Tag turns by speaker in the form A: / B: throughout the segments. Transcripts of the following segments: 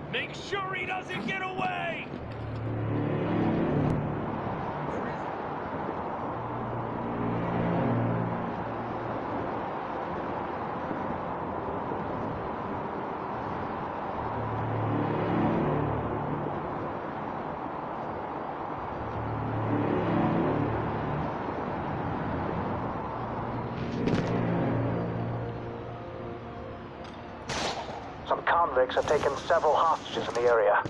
A: Make sure he doesn't get away!
B: Some convicts have taken several hostages in the area.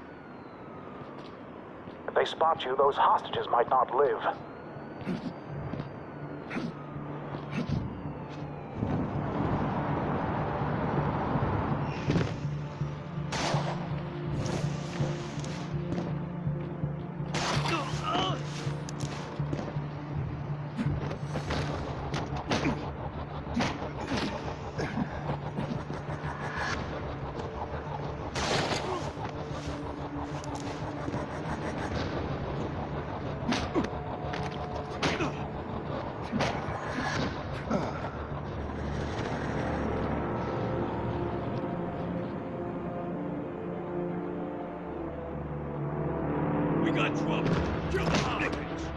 B: If they spot you, those hostages might not live.
A: We got trouble. Kill the hostage.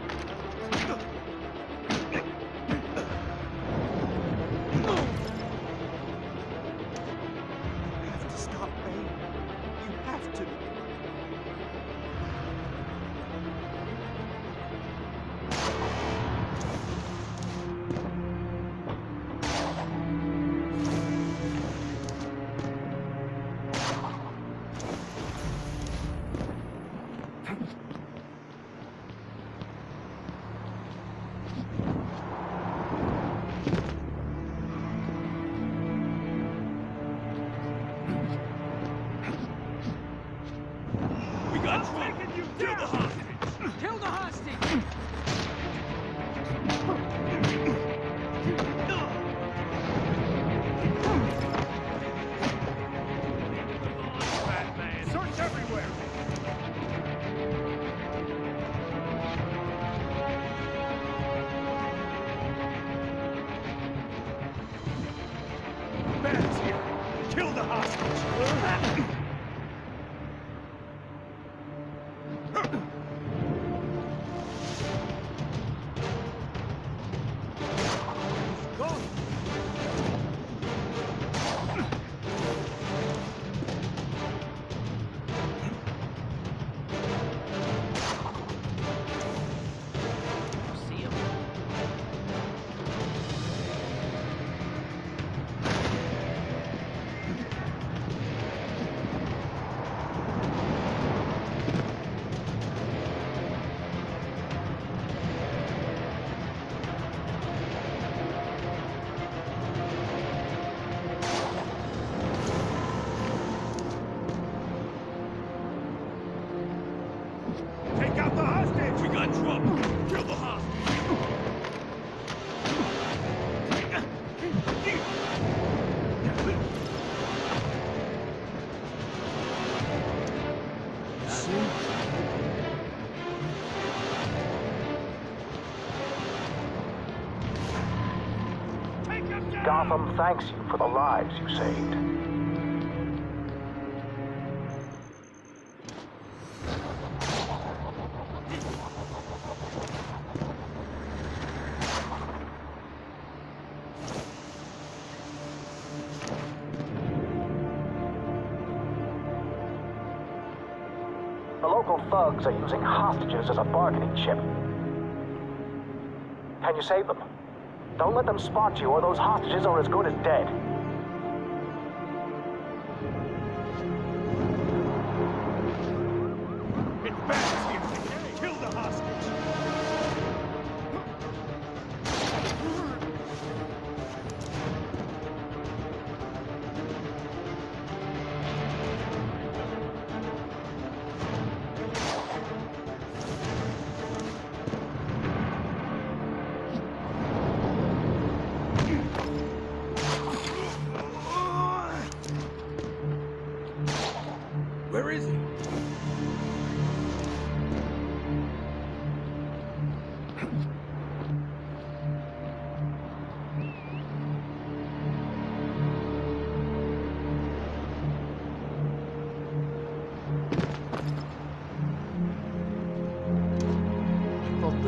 C: You have to stop, Ray. You have to.
A: We got trouble. Kill the hostage.
D: Kill the hostage!
A: Fat man. Search everywhere. Man's here. Kill the hostage.
D: See him.
A: Take out the hostage. We got trouble. Kill the hostage. Take him down.
B: Gotham thanks you for the lives you saved. The local thugs are using hostages as a bargaining chip. Can you save them? Don't let them spot you, or those hostages are as good as dead.
A: It's bad here. Kill the hostage. Where is he?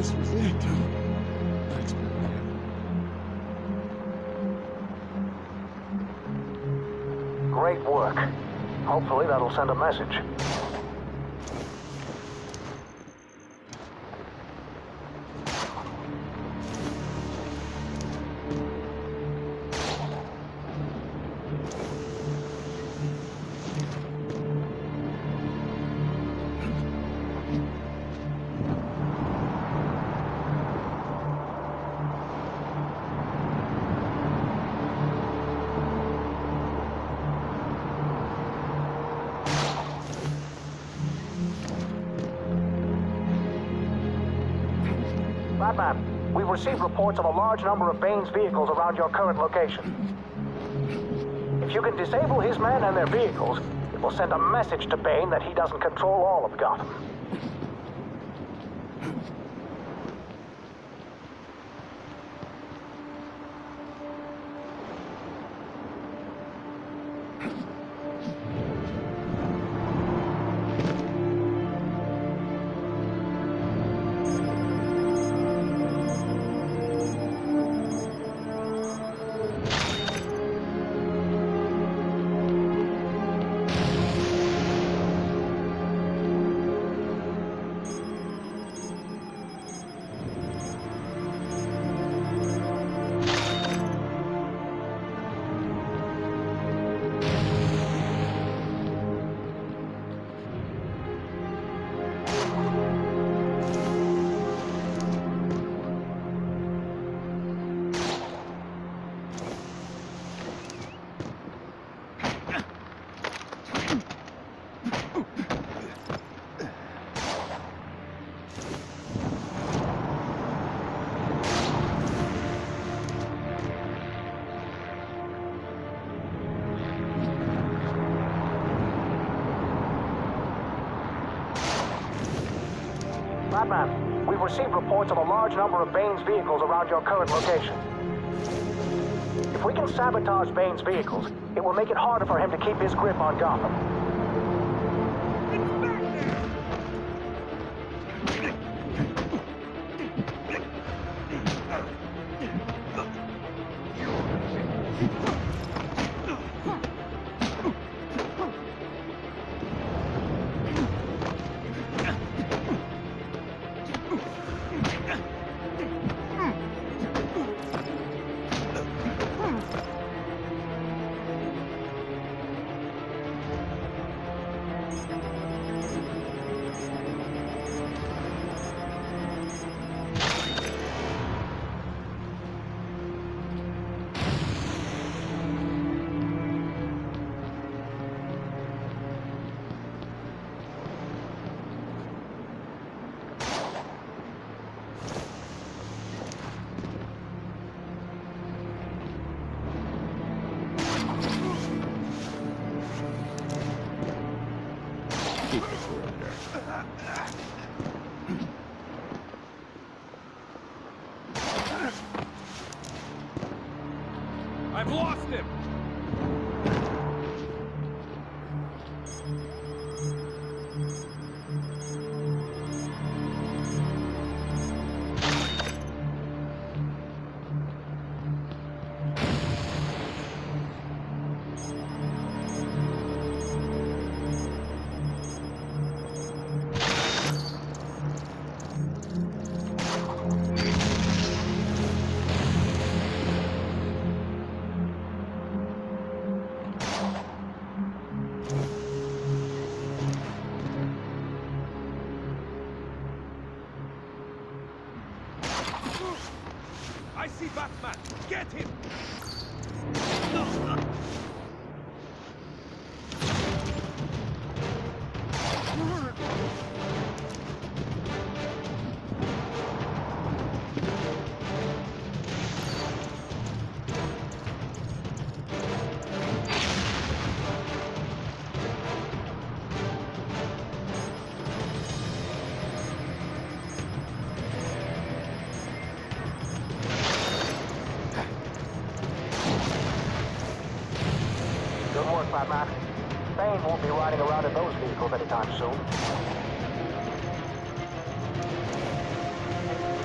C: This was it. Thanks, man.
B: Great work. Hopefully that'll send a message. Batman, we've received reports of a large number of Bane's vehicles around your current location. If you can disable his men and their vehicles, it will send a message to Bane that he doesn't control all of Gotham. Batman, we've received reports of a large number of Bane's vehicles around your current location. If we can sabotage Bane's vehicles, it will make it harder for him to keep his grip on Gotham.
A: I've lost him! I see Batman! Get him!
B: Good work, Batman. Bane won't be riding around in those vehicles anytime soon.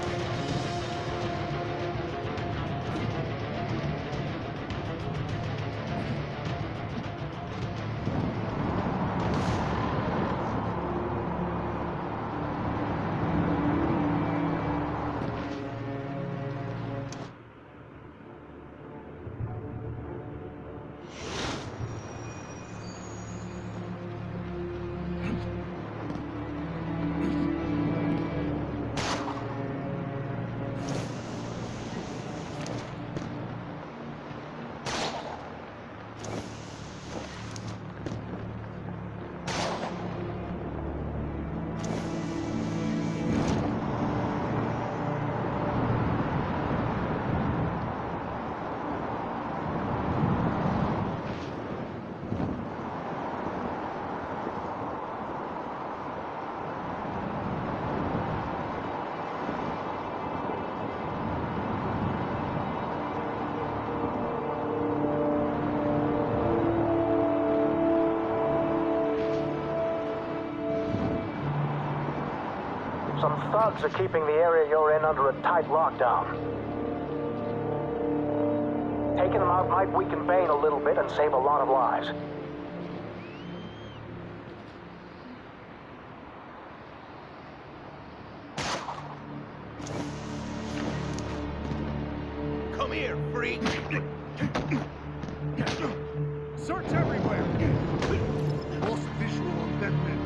B: Some thugs are keeping the area you're in under a tight lockdown. Taking them out might weaken Bane a little bit and save a lot of lives.
A: Come here, freak! Search everywhere! Lost visual on dead men.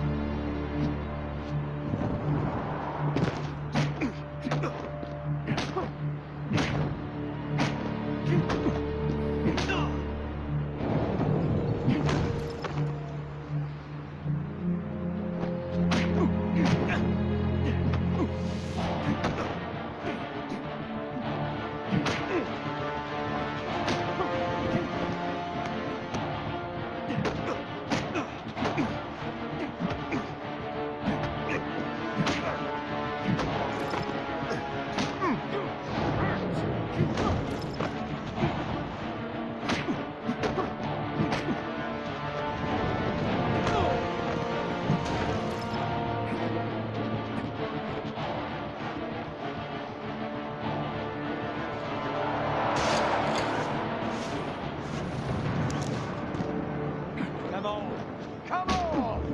A: Come on!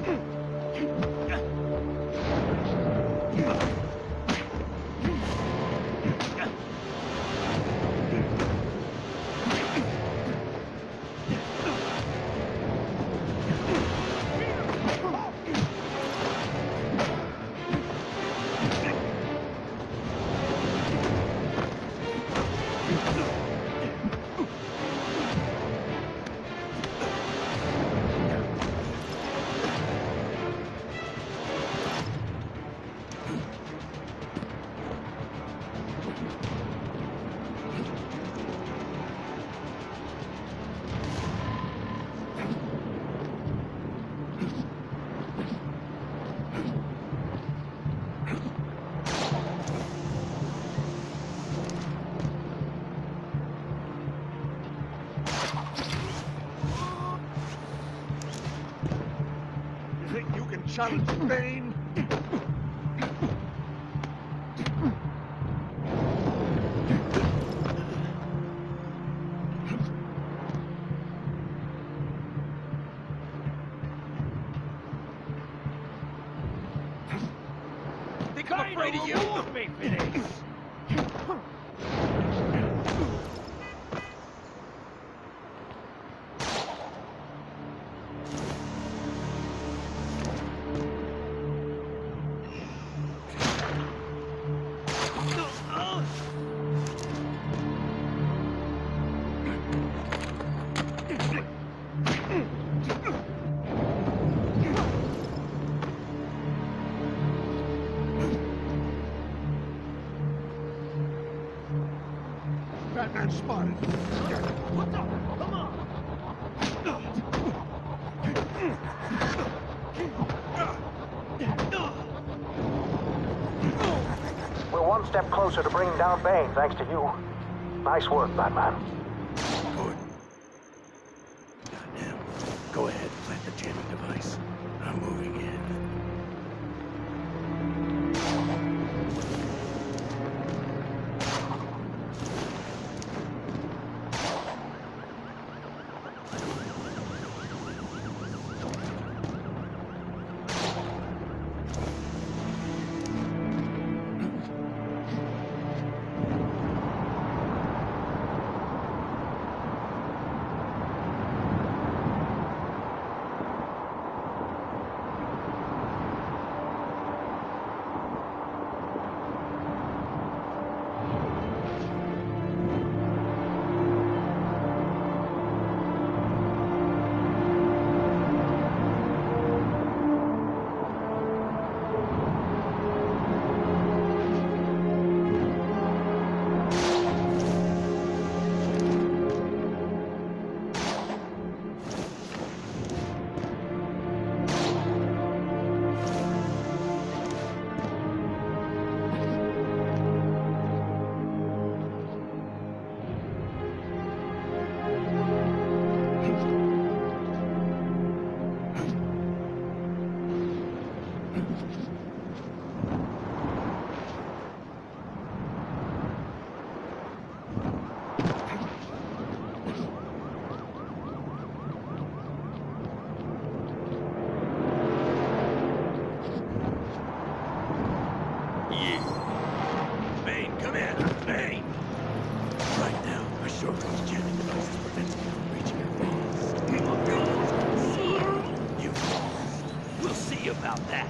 A: You think you can challenge Bane? Think I'm afraid of you? Batman spotted. What's up? Come on.
B: We're one step closer to bringing down Bane, thanks to you. Nice work, Batman.
E: Good. Goddamn. Go ahead, plant the jamming device. I'm moving in. about that?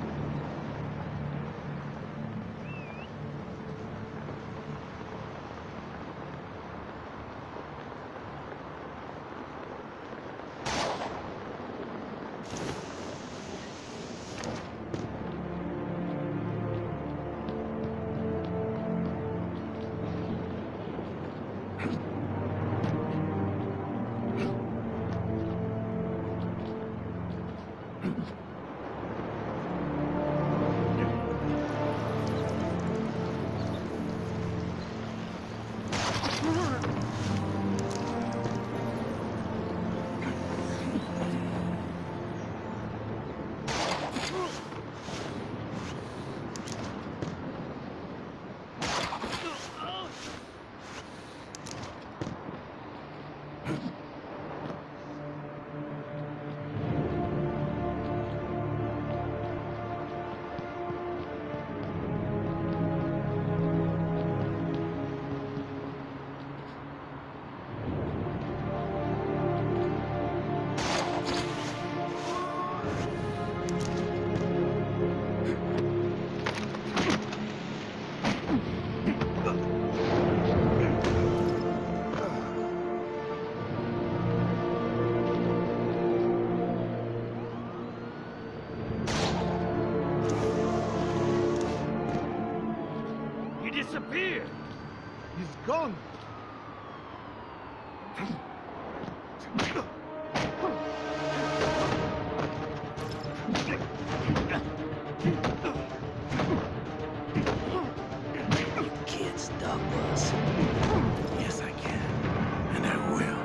A: Disappeared! He's gone!
E: You can't stop us. Yes, I can. And I will.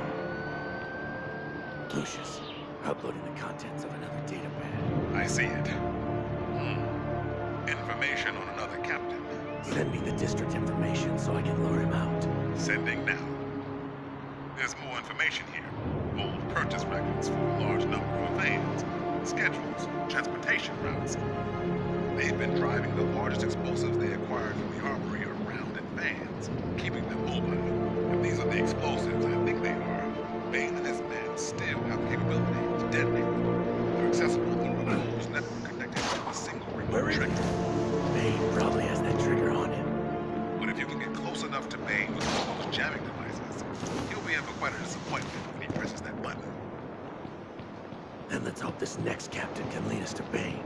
E: Lucius, uploading the contents of another data pad.
F: I see it. Information on another captain.
E: Send me the district information so I can lure him out.
F: Sending now. There's more information here. Old purchase records for a large number of vans, schedules, transportation routes. They've been driving the largest explosives they acquired from the armory around in vans, keeping them mobile. If these are the explosives I think they are, Bane and his men still have the capability to detonate them. They're accessible through a closed network connected to a single remote trigger.
E: Bane probably has that trigger on him.
F: But if you can get close enough to Bane with all those jamming devices, he'll be in for quite a disappointment when he presses that button.
E: Then let's hope this next captain can lead us to Bane.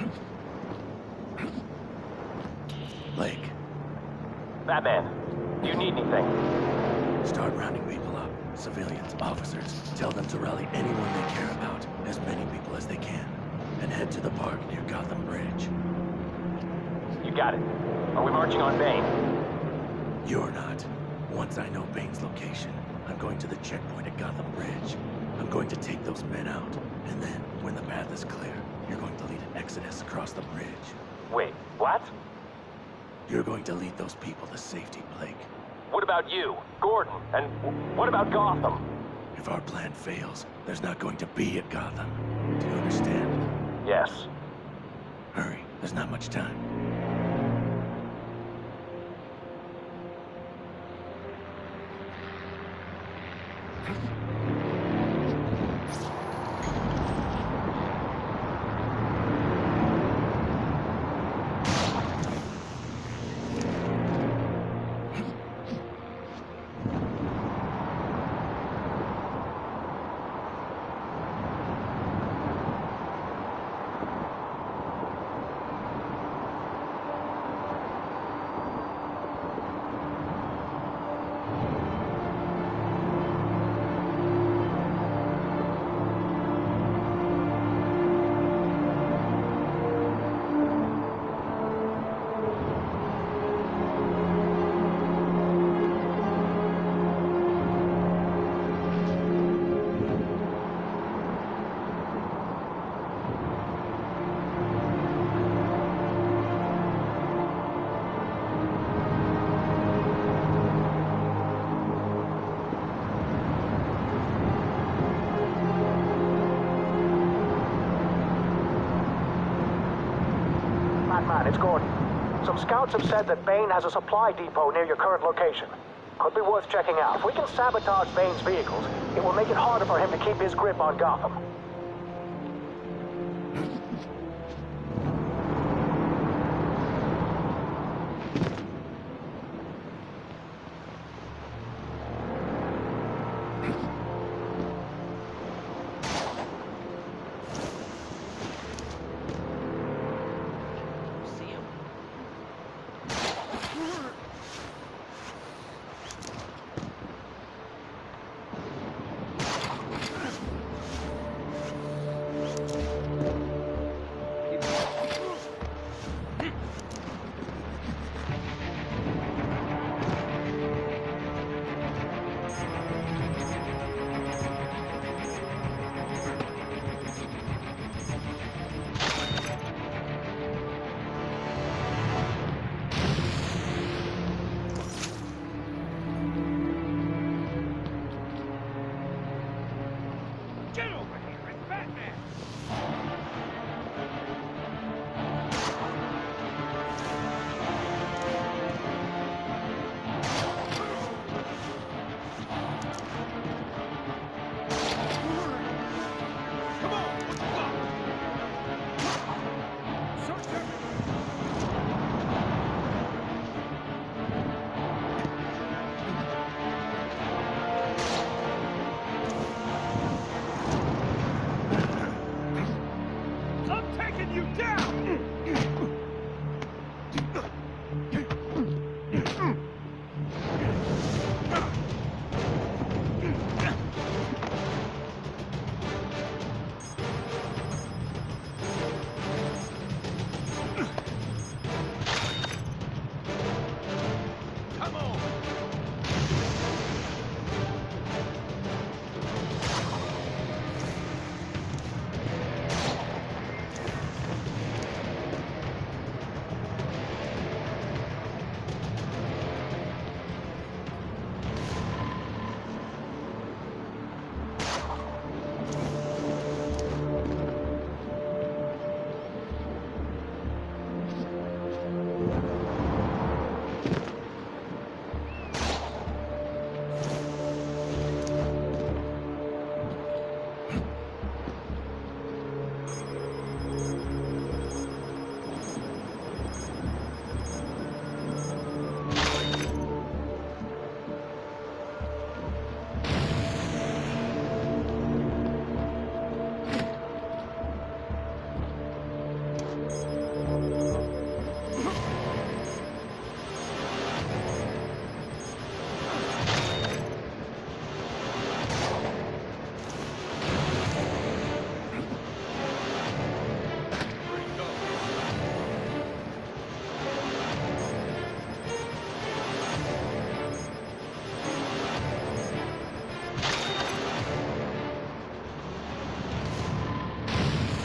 E: Blake.
B: Batman, do you need anything?
E: Start rounding people up. Civilians, officers. Tell them to rally anyone they care about, as many people as they can. And head to the park near Gotham Bridge.
B: You got it. Are we marching on Bane?
E: You're not. Once I know Bane's location, I'm going to the checkpoint at Gotham Bridge. I'm going to take those men out. And then, when the path is clear, you're going to lead an exodus across the bridge.
B: Wait, what?
E: You're going to lead those people to safety, Blake.
B: What about you, Gordon? And what about Gotham?
E: If our plan fails, there's not going to be a Gotham. Do you understand?
B: Yes.
E: Hurry, there's not much time.
B: Batman, it's Gordon. Some scouts have said that Bane has a supply depot near your current location. Could be worth checking out. If we can sabotage Bane's vehicles, it will make it harder for him to keep his grip on Gotham.
A: Get over here, it's Batman! Come on, let's go! Search everywhere! I'm taking you down! Come on!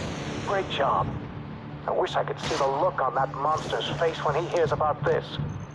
B: Great job. I wish I could see the look on that monster's face when he hears about this.